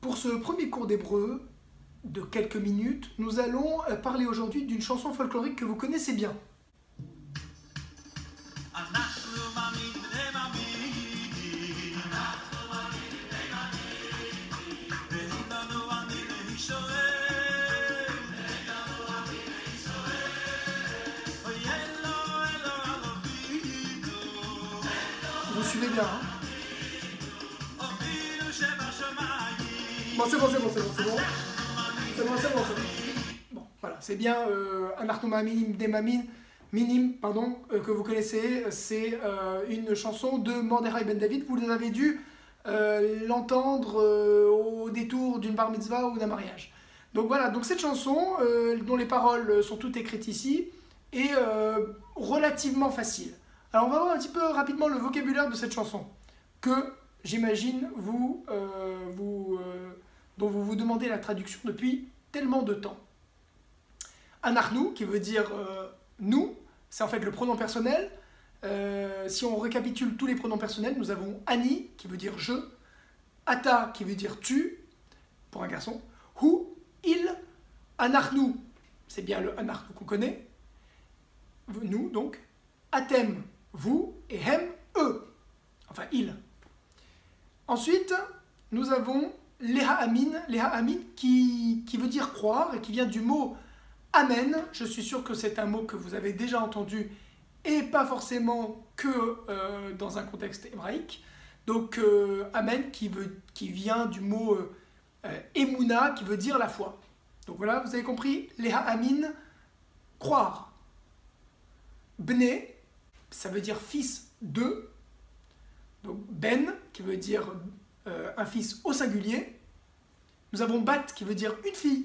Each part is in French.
pour ce premier cours d'hébreu de quelques minutes, nous allons parler aujourd'hui d'une chanson folklorique que vous connaissez bien. Vous suivez bien, hein? Bon, c'est bon. Bon, voilà, c'est bien Anartoma Minim Demamin, Minim, pardon, que vous connaissez. C'est une chanson de Mordechai Ben David. Vous avez dû l'entendre au détour d'une bar mitzvah ou d'un mariage. Donc voilà, donc cette chanson, dont les paroles sont toutes écrites ici, est relativement facile. Alors on va voir un petit peu rapidement le vocabulaire de cette chanson, que j'imagine dont vous vous demandez la traduction depuis tellement de temps. Anachnu, qui veut dire nous, c'est en fait le pronom personnel. Si on récapitule tous les pronoms personnels, nous avons Ani, qui veut dire je, Ata, qui veut dire tu, pour un garçon, Hu, il, Anachnu, c'est bien le Anachnu qu'on connaît, nous donc, Atem, vous, et Hem, eux, enfin il. Ensuite, nous avons Leha Amin qui veut dire croire et qui vient du mot Amen. Je suis sûr que c'est un mot que vous avez déjà entendu et pas forcément que dans un contexte hébraïque. Donc Amen qui vient du mot Emouna qui veut dire la foi. Donc voilà, vous avez compris, Leha Amin, croire. Bne, ça veut dire fils de. Donc Ben qui veut dire un fils au singulier. Nous avons Bat qui veut dire une fille.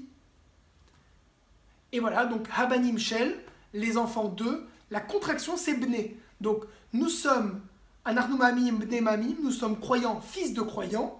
Et voilà, donc Habanim Shel, les enfants d'eux, la contraction c'est Bne. Donc nous sommes Anarnu Mamim Bne Mamim, nous sommes croyants, fils de croyants.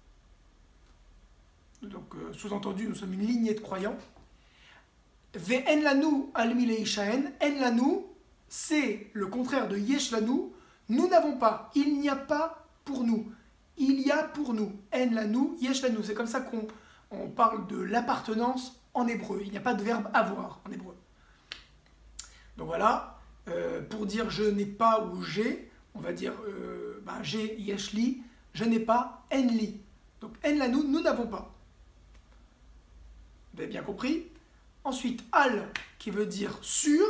Donc sous-entendu, nous sommes une lignée de croyants. Ve'en lanu al mileishaen, en lanu, c'est le contraire de yesh lanu, nous n'avons pas, il n'y a pas pour nous. Il y a pour nous, en lanu, yesh lanu. C'est comme ça qu'on parle de l'appartenance en hébreu. Il n'y a pas de verbe avoir en hébreu. Donc voilà, pour dire je n'ai pas ou j'ai, on va dire j'ai yesh li, je n'ai pas, en li. Donc en lanu, nous n'avons pas. Vous avez bien compris. Ensuite, al, qui veut dire sur,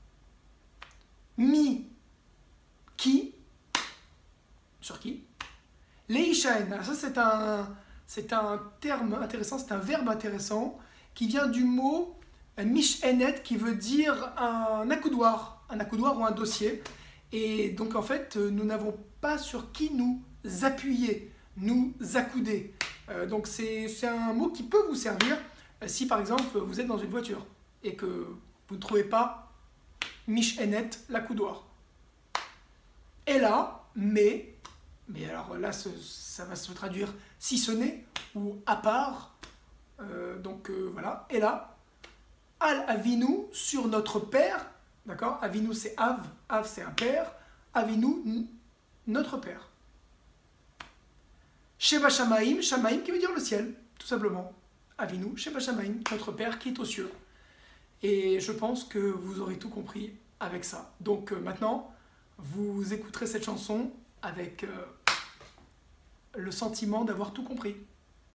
mi, qui, sur qui. Leishaen, ça c'est un terme intéressant, c'est un verbe intéressant qui vient du mot mishenet qui veut dire un accoudoir ou un dossier. Et donc en fait, nous n'avons pas sur qui nous appuyer, nous accouder. Donc c'est un mot qui peut vous servir si par exemple vous êtes dans une voiture et que vous ne trouvez pas mishenet, l'accoudoir. Et là, mais alors là, ça va se traduire si ce n'est ou à part. Voilà. Et là, Al Avinu, sur notre père. D'accord? Avinu, c'est Av. Av, c'est un père. Avinu, notre père. Sheba Shamaim, Shamaim qui veut dire le ciel, tout simplement. Avinu, Sheba Shamaim, notre père qui est aux cieux. Et je pense que vous aurez tout compris avec ça. Donc maintenant, vous écouterez cette chanson avec le sentiment d'avoir tout compris.